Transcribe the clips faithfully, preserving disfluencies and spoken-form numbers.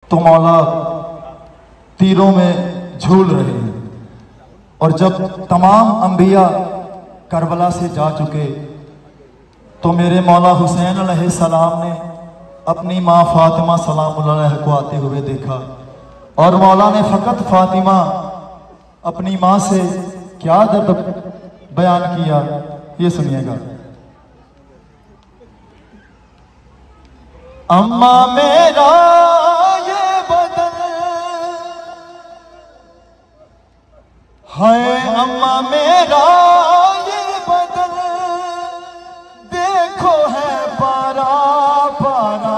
तो मौला तीरों में झूल रहे हैं। और जब तमाम अंबिया करबला से जा चुके तो मेरे मौला हुसैन अलैहिस्सलाम ने अपनी माँ फातिमा सलामुल्लाह अलैहा को आते हुए देखा और मौला ने फ़कत फातिमा अपनी माँ से क्या दर्द बयान किया, ये सुनिएगा। अम्मा मेरा ये बदन है, अम्मा मेरा ये बदन देखो है पारा पारा,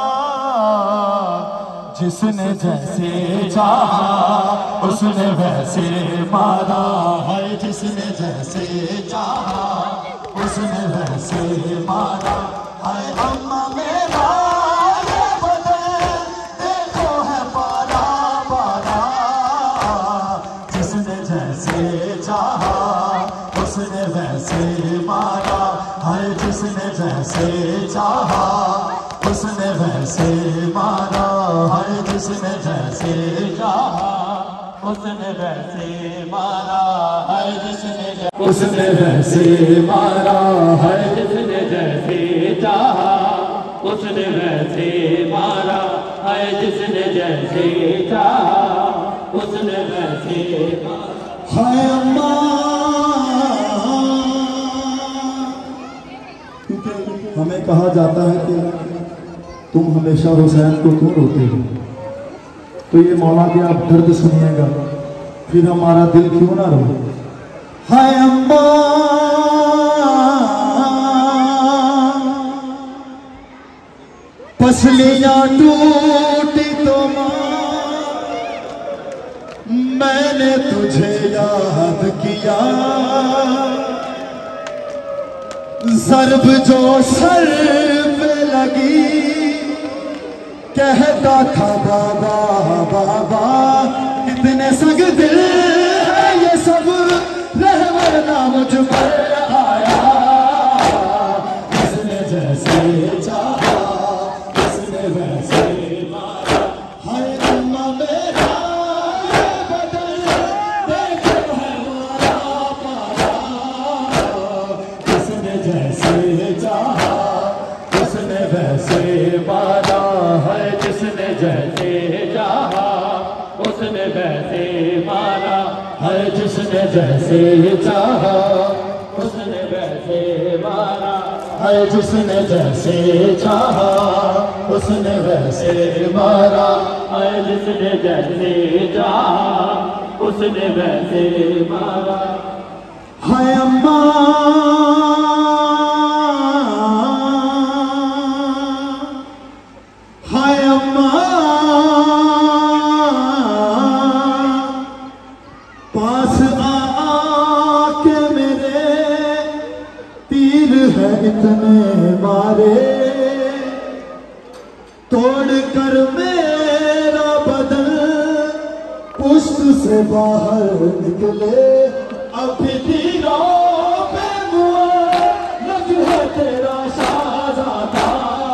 जिसने जैसे चाहा उसने वैसे मारा है, जिसने जैसे चाहा उसने वैसे मारा है। अम्मा मेरा ये बदन देखो है पारा पारा, जिसने जैसे चाहा उसने वैसे मारा है, जिसने जैसे चाहा उसने वैसे मारा है, जिसने जैसे चाहा उसने वैसे मारा है, जिसने उसने वैसे मारा है, जिसने जैसे चाहा उसने वैसे मारा है, जिसने जैसे चाहा उसने वैसे मारा है। अम्मा हमें कहा जाता है कि तुम हमेशा हुसैन को क्यों रोते हो, तो ये मौला के आप दर्द सुनिएगा, फिर हमारा दिल क्यों ना रोए। हाय अम्मा पसलियां टूटी तो मां, मैंने तुझे याद किया, ज़र्ब जो सर पे लगी कहता था बाबा बाबा, इतने संग दिल है ये सब रहमत ना मुझ पर आया, इसने जैसे चाहा इसने वैसे मारा। हाय अम्मा मेरा ये बदन देखो है मारा पारा, इसने जैसे चाहा उसने वैसे मारा है, जिसने जैसे चाहा उसने वैसे मारा है, जिसने जैसे चाहा उसने वैसे मारा है, जिसने जैसे चाहा उसने वैसे मारा है, जिसने जैसे चाहा उसने वैसे मारा। हाय अम्मा हाय अम्मा पास आके मेरे तीर है इतने मारे, तोड़ कर मेरा बदन पुष्ट से बाहर निकले, अभी तीरों पे मुअल्लक़ है तेरा शाहज़ादा,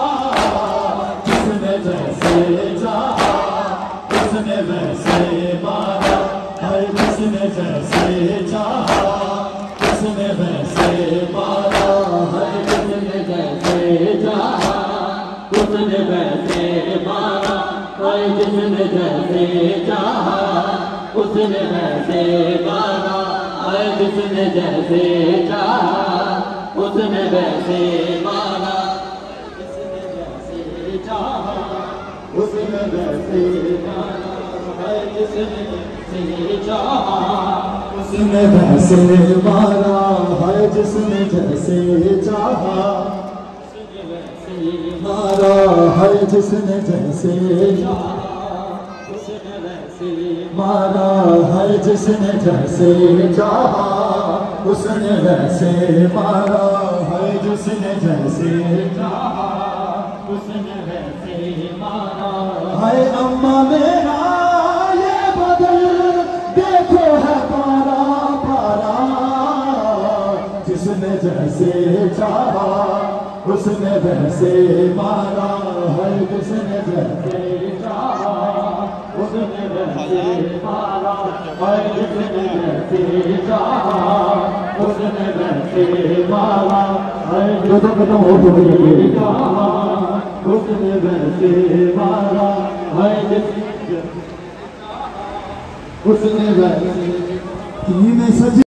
जिसने जैसे चाहा उसने वैसे मारा है, जिसने जैसे चाहा उसने वैसे मारा है, जिसने जैसे चाहा उसने वैसे मारा है, जिसने जैसे चाहा उसने वैसे मारा है, जिसने जैसे चाहा उसने वैसे मारा, जिसने जैसे चाहा उसने वैसे मारा है, जिसने जैसे चाहा उसने वैसे मारा है, जिसने जैसे चाहा उसने वैसे मारा है, जिसने जैसे चाहा उसने वैसे मारा है, जिसने जैसे चाहा उसने वैसे मारा है, जिसने जैसे चाहा उसने वैसे मारा। हाय अम्मा मेरा ये बदन देखो है पारा पारा, जिसने जैसे चाहा उसने वैसे मारा है, जिसने जैसे चाहा उसने वैसे मारा है जिसने वैसे चाहा, उसने वैसे मारा है जिसने चाहा, उसने वैसे मारा है जिसने उसने वैसे में सजी